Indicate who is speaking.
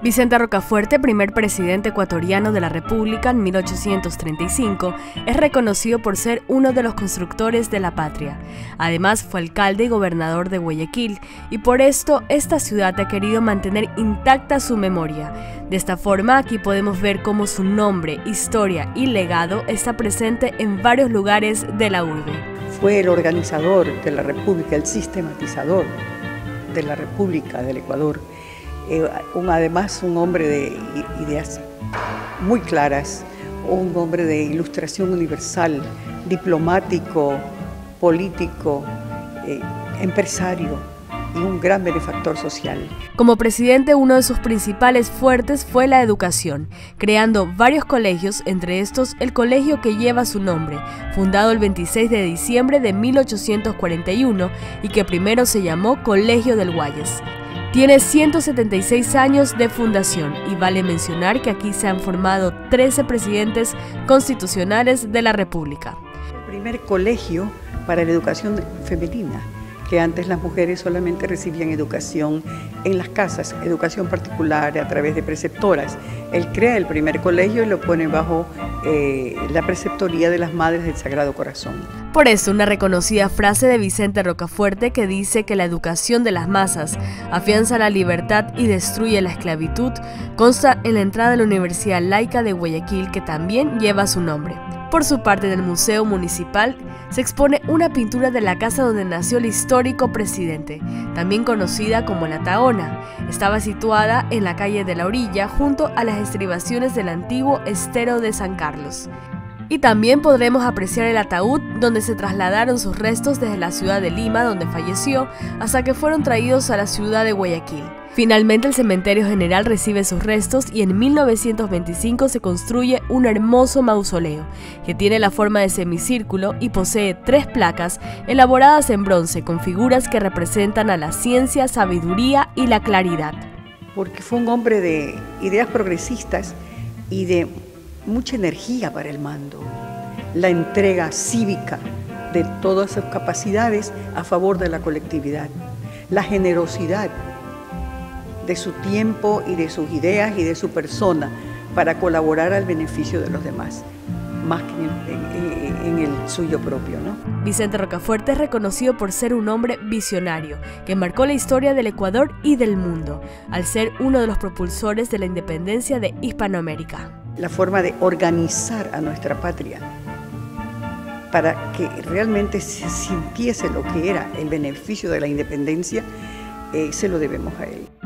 Speaker 1: Vicente Rocafuerte, primer presidente ecuatoriano de la República en 1835, es reconocido por ser uno de los constructores de la patria. Además, fue alcalde y gobernador de Guayaquil, y por esto esta ciudad ha querido mantener intacta su memoria. De esta forma, aquí podemos ver cómo su nombre, historia y legado está presente en varios lugares de la urbe.
Speaker 2: Fue el organizador de la República, el sistematizador de la República del Ecuador. Además, un hombre de ideas muy claras, un hombre de ilustración universal, diplomático, político, empresario y un gran benefactor social.
Speaker 1: Como presidente, uno de sus principales fuertes fue la educación, creando varios colegios, entre estos el colegio que lleva su nombre, fundado el 26 de diciembre de 1841 y que primero se llamó Colegio del Guayas. Tiene 176 años de fundación y vale mencionar que aquí se han formado 13 presidentes constitucionales de la República.
Speaker 2: El primer colegio para la educación femenina, que antes las mujeres solamente recibían educación en las casas, educación particular a través de preceptoras. Él crea el primer colegio y lo pone bajo la preceptoría de las Madres del Sagrado Corazón.
Speaker 1: Por eso, una reconocida frase de Vicente Rocafuerte que dice que la educación de las masas afianza la libertad y destruye la esclavitud, consta en la entrada de la Universidad Laica de Guayaquil, que también lleva su nombre. Por su parte, en el Museo Municipal se expone una pintura de la casa donde nació el histórico presidente, también conocida como La Tahona. Estaba situada en la calle de la Orilla, junto a las estribaciones del antiguo estero de San Carlos. Y también podremos apreciar el ataúd donde se trasladaron sus restos desde la ciudad de Lima, donde falleció, hasta que fueron traídos a la ciudad de Guayaquil. Finalmente, el cementerio general recibe sus restos y en 1925 se construye un hermoso mausoleo que tiene la forma de semicírculo y posee 3 placas elaboradas en bronce con figuras que representan a la ciencia, sabiduría y la claridad.
Speaker 2: Porque fue un hombre de ideas progresistas y de mucha energía para el mando, la entrega cívica de todas sus capacidades a favor de la colectividad, la generosidad de su tiempo y de sus ideas y de su persona para colaborar al beneficio de los demás, más que en el suyo propio, ¿no?
Speaker 1: Vicente Rocafuerte es reconocido por ser un hombre visionario, que marcó la historia del Ecuador y del mundo, al ser uno de los propulsores de la independencia de Hispanoamérica.
Speaker 2: La forma de organizar a nuestra patria para que realmente se sintiese lo que era el beneficio de la independencia, se lo debemos a él.